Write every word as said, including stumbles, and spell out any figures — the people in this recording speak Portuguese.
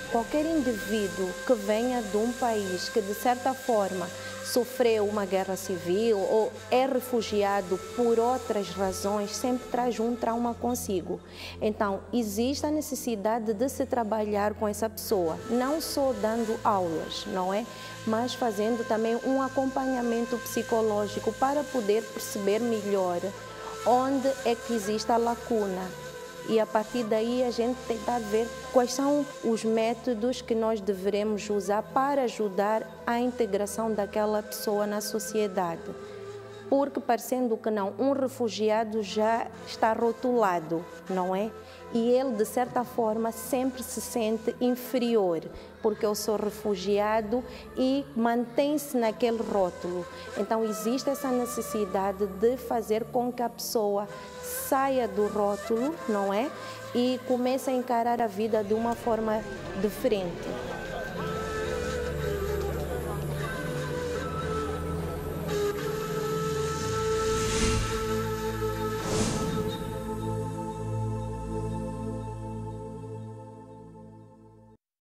qualquer indivíduo que venha de um país que, de certa forma, sofreu uma guerra civil ou é refugiado por outras razões, sempre traz um trauma consigo. Então, existe a necessidade de se trabalhar com essa pessoa, não só dando aulas, não é? Mas fazendo também um acompanhamento psicológico para poder perceber melhor onde é que existe a lacuna. E a partir daí a gente tentar ver quais são os métodos que nós deveremos usar para ajudar a integração daquela pessoa na sociedade. Porque, parecendo que não, um refugiado já está rotulado, não é? E ele, de certa forma, sempre se sente inferior, porque eu sou refugiado e mantém-se naquele rótulo. Então, existe essa necessidade de fazer com que a pessoa saia do rótulo, não é? E comece a encarar a vida de uma forma diferente.